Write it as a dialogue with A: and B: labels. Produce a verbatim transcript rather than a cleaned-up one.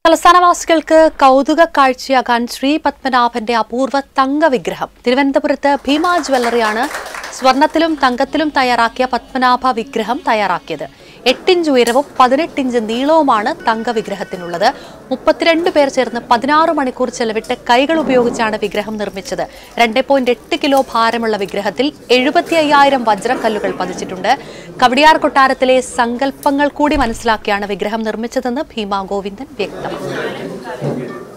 A: തലസ്ഥാനവാസികൾക്ക് കൗതുക കാഴ്ചയാകാൻ ശ്രീ പത്മനാഭന്റെ അപൂർവ തങ്ക വിഗ്രഹം തിരുവനന്തപുരത്ത് ഭീമ ജ്വല്ലറിയാണ് സ്വർണത്തിലും തങ്കത്തിലും തയ്യാറാക്കിയ പത്മനാഭ വിഗ്രഹം തയ്യാറാക്കിയത്. എട്ടിഞ്ച് ഉയരവും പതിനെട്ട് ഇഞ്ച് നീളവുമാണ് തങ്ക വിഗ്രഹത്തിനുള്ളത്. മുപ്പത്തിരണ്ട് പേർ ചേർന്ന് പതിനാറ് മണിക്കൂർ ചെലവിട്ട് കൈകൾ ഉപയോഗിച്ചാണ് വിഗ്രഹം നിർമ്മിച്ചത്. രണ്ട് പോയിന്റ് എട്ട് കിലോ ഭാരമുള്ള വിഗ്രഹത്തിൽ എഴുപത്തി അയ്യായിരം വജ്രക്കല്ലുകൾ പതിച്ചിട്ടുണ്ട്. കവടിയാർ കൊട്ടാരത്തിലെ സങ്കല്പങ്ങൾ കൂടി മനസ്സിലാക്കിയാണ് വിഗ്രഹം നിർമ്മിച്ചതെന്ന് ഭീമ ഗോവിന്ദൻ വ്യക്തമാക്കി.